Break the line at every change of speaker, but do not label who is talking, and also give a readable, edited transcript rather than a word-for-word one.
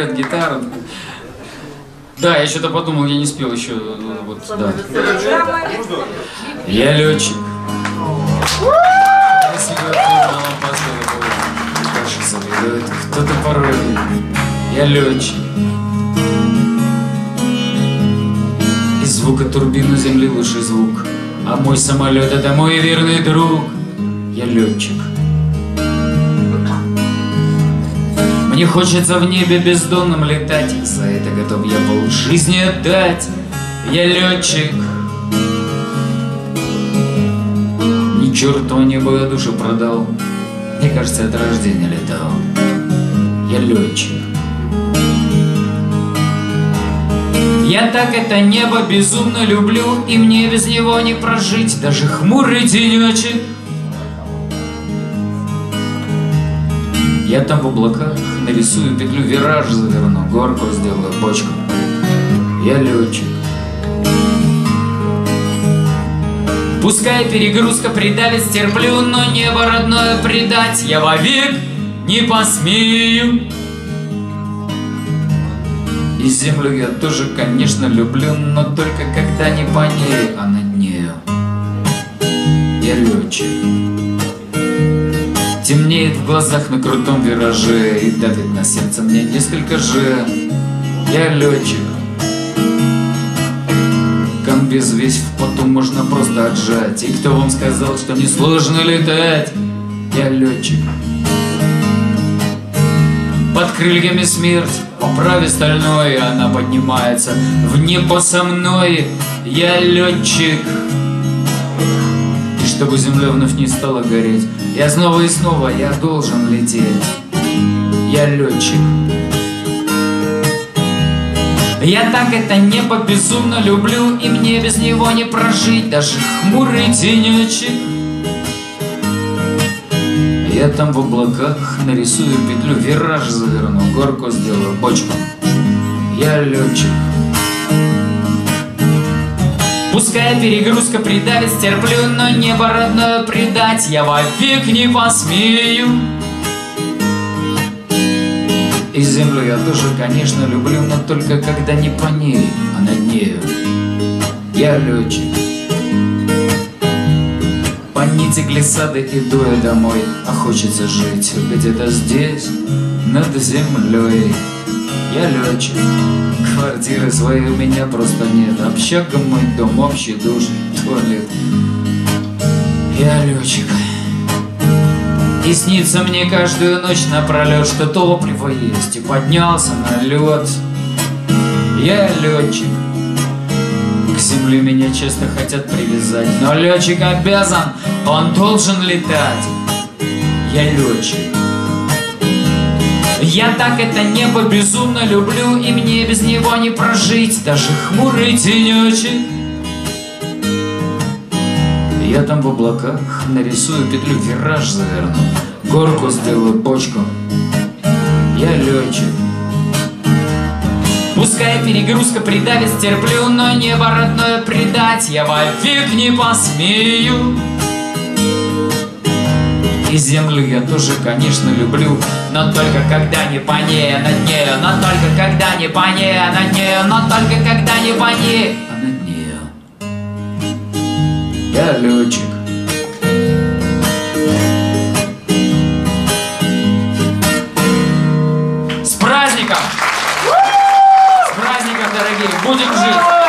гитару. Да, я что-то подумал, я не спел еще. Вот, да. Я летчик. Кто-то порой. Я летчик. Из звука турбины земли лучший звук, а мой самолет — это мой верный друг. Я летчик. Мне хочется в небе бездонным летать, за это готов я полжизни отдать. Я летчик. Ни черту небо я душу продал, мне кажется, от рождения летал. Я летчик. Я так это небо безумно люблю, и мне без него не прожить даже хмурый денечек. Я там в облаках нарисую петлю, вираж заверну, горку сделаю, бочку. Я летчик. Пускай перегрузка придавит, стерплю, но небо родное предать я вовек не посмею. И землю я тоже, конечно, люблю, но только когда не по ней, а над нею. Я летчик. Темнеет в глазах на крутом вираже, и давит на сердце мне несколько же. Я летчик. Комбез весь в поту можно просто отжать. И кто вам сказал, что несложно летать? Я летчик. Под крыльями смерть, по праве стальной, она поднимается в небо со мной. Я летчик. И чтобы земля вновь не стала гореть, я снова и снова, я должен лететь. Я летчик. Я так это небо безумно люблю, и мне без него не прожить даже хмурый денечек. Я там в облаках нарисую петлю, вираж заверну, горку сделаю, бочку. Я летчик. Пускай перегрузка придавит, стерплю, но небо родное предать я вовек не посмею. И землю я тоже, конечно, люблю, но только когда не по ней, а над нею. Я летчик. По нити глиссады иду я домой, а хочется жить где-то здесь, над землей. Я летчик. Квартиры своей у меня просто нет, общага мой дом, общий душ, туалет. Я летчик. И снится мне каждую ночь напролет, что топливо есть, и поднялся на лед. Я летчик. К земле меня часто хотят привязать, но летчик обязан, он должен летать. Я летчик. Я так это небо безумно люблю, и мне без него не прожить даже хмурый денечек. Я там в облаках нарисую петлю, вираж заверну, горку сделаю, бочку. Я летчик. Пускай перегрузка придавит, стерплю, но небо родное предать я вовек не посмею. И землю я тоже, конечно, люблю, но только когда не по ней, а над нею. Но только когда не по ней, а над нею. Но только когда не по ней, а над нею. Я летчик. С праздником! С праздником, дорогие! Будем жить!